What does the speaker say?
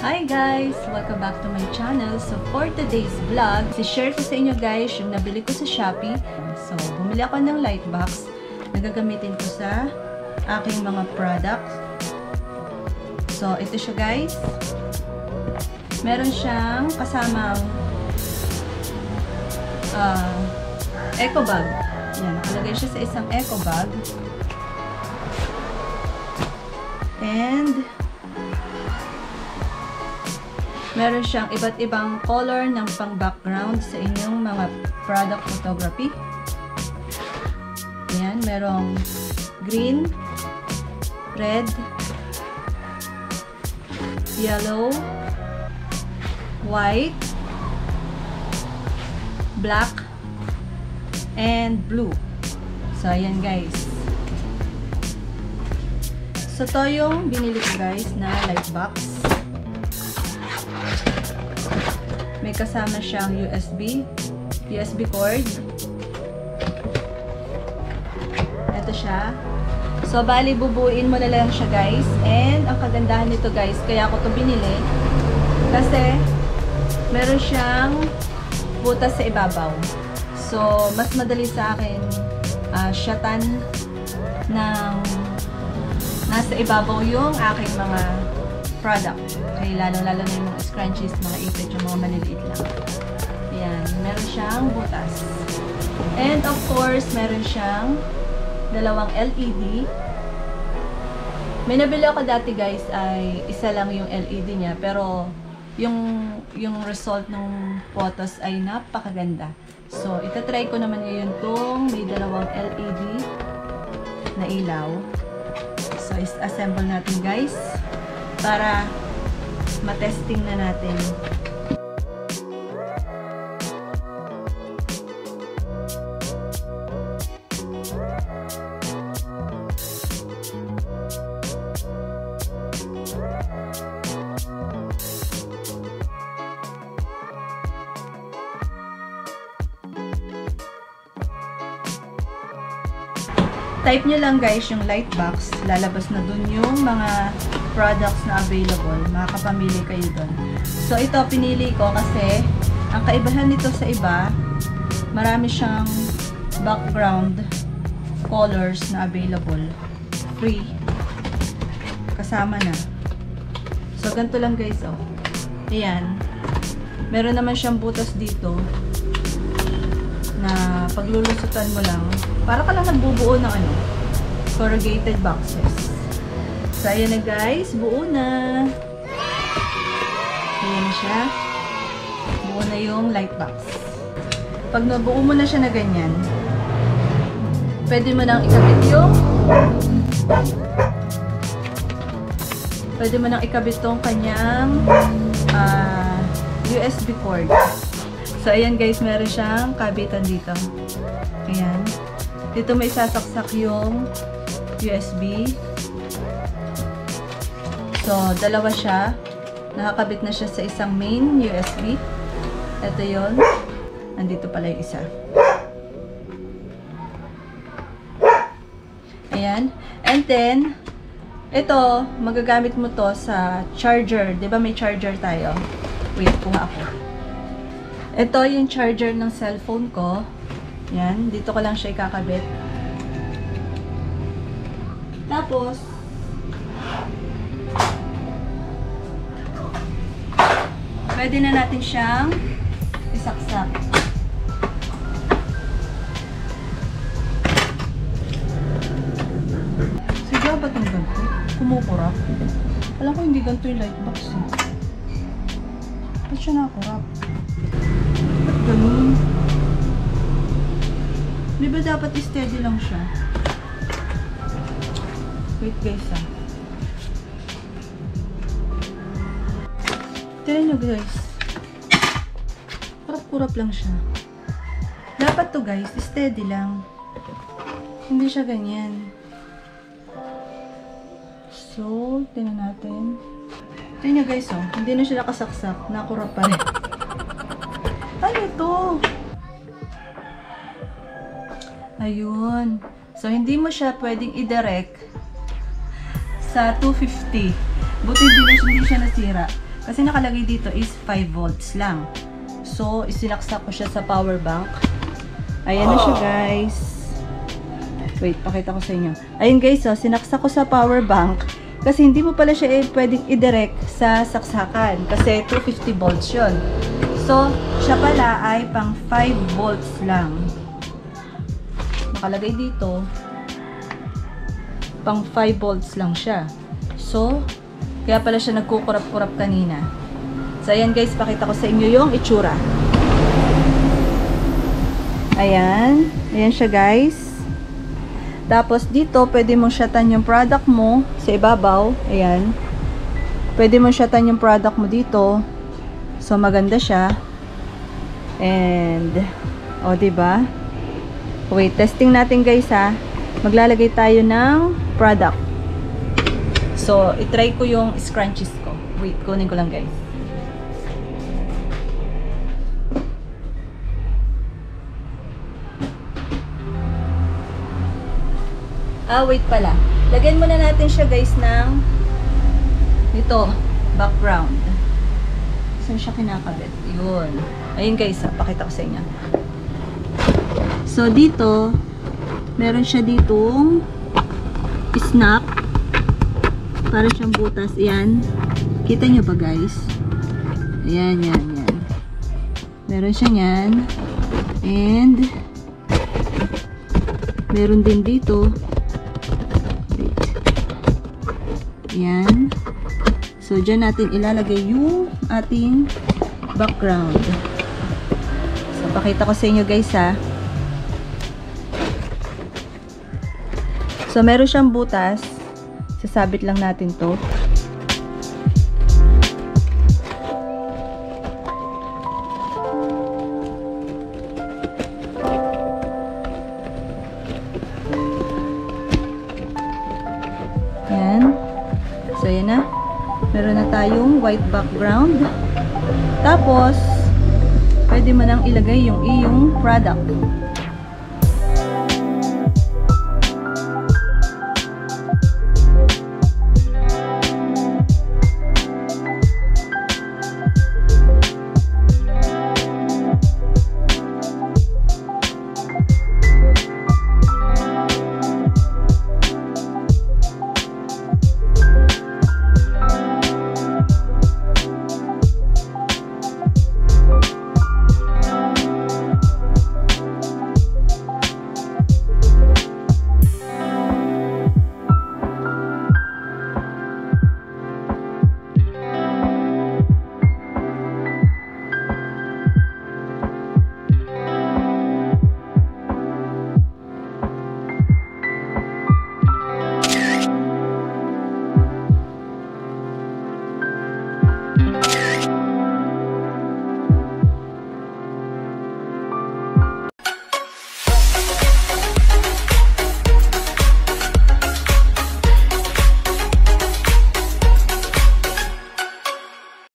Hi guys! Welcome back to my channel. So for today's vlog, share ko sa inyo guys yung nabili ko sa Shopee. So bumili ako ng light box na gagamitin ko sa aking mga products. So ito siya guys. Meron siyang kasamang eco bag. Yan, nakalagay siya sa isang eco bag. And meron siyang iba't ibang color ng pang-background sa inyong mga product photography. Ayan, merong green, red, yellow, white, black, and blue. So, ayan guys. So, to yung binili ko guys na light box. May kasama siyang USB cord. Ito siya. So, bali, bubuin mo na lang siya, guys. And, ang kagandahan nito, guys, kaya ako ito binili. Kasi, meron siyang butas sa ibabaw. So, mas madali sa akin shatan ng nasa ibabaw yung aking mga product. Okay, lalo-lalo na yung mga scrunchies, mga ipit, yung mga maliliit lang. Ayan, meron siyang butas. And of course, meron siyang dalawang LED. May nabili ako dati guys ay isa lang yung LED niya, pero yung result ng photos ay napakaganda. So, itatry ko naman ngayon tong may dalawang LED na ilaw. So, is-assemble natin guys para matesting na natin. Type nyo lang guys yung light box, lalabas na dun yung mga products na available, makakapamili kayo dun. So ito pinili ko kasi ang kaibahan nito sa iba, marami siyang background colors na available, free, kasama na. So ganito lang guys, oh. Ayan, meron naman siyang butas dito na paglulusutan mo lang, para ka lang nagbubuo ng corrugated boxes. So, ayan na guys, buo na. Ayan siya. Buo na yung light box. Pag nabuo mo na siya na ganyan, pwede mo nang ikabit tong kanyang USB cord. So, ayan guys, meron siyang kabitan dito. Ayan. Dito may sasaksak yung USB. So, dalawa siya. Nakakabit na siya sa isang main USB. Ito yon. Nandito pala yung isa. Ayan. And then, ito, magagamit mo to sa charger. Diba may charger tayo? Wait, kuha ako. Ito yung charger ng cellphone ko. Yan, dito ko lang siya ikakabit. Tapos, pwede na natin siyang isaksak. Sige, ba't yung ganito? Kumukurap. Alam ko hindi ganito yung light box. Ba't siya nakurap? Ba't ganun? Di ba dapat steady lang siya? Wait guys Tignan nyo guys. Kurap-kurap lang siya. Dapat to guys, steady lang. Hindi siya ganyan. So, tingnan natin. Tignan nyo guys hindi na siya nakasaksak. Nakurap pa rin. Ano to? Ayun. So, hindi mo siya pwedeng i-direct sa 250. Buti hindi siya nasira. Kasi nakalagay dito is 5 volts lang. So, isinaksak ko siya sa power bank. Ayan na siya, guys. Wait, pakita ko sa inyo. Ayun, guys, sinaksak ko sa power bank. Kasi hindi mo pala siya pwedeng i-direct sa saksakan. Kasi 250 volts yun. So, siya pala ay pang 5 volts lang. Nakalagay dito, pang 5 volts lang siya. So, kaya pala siya nagkukurap-kurap kanina. So, ayan guys, pakita ko sa inyo yung itsura. Ayan. Ayan siya guys. Tapos, dito, pwede mong shatan yung product mo sa ibabaw. Ayan. Pwede mong shatan yung product mo dito. So, maganda siya. And, diba? Wait, testing natin guys ha. Maglalagay tayo ng product. So, itry ko yung scrunchies ko. Wait, kunin ko lang guys. Wait pala. Lagyan muna natin siya guys ng ito, background. Saan siya kinakabit? Yun. Ayun guys, pakita ko sa inyo. So, dito, meron siya ditong snap. Para siyang butas. Ayan. Kita nyo ba guys? Ayan, yan, yan. Meron siya yan. And, meron din dito. Wait. Ayan. So, dyan natin ilalagay yung ating background. So, pakita ko sa inyo guys ha. So, meron siyang butas. Sasabit lang natin to. Ayan. So, ayan na. Meron na tayong white background. Tapos, pwede mo nang ilagay yung iyong product.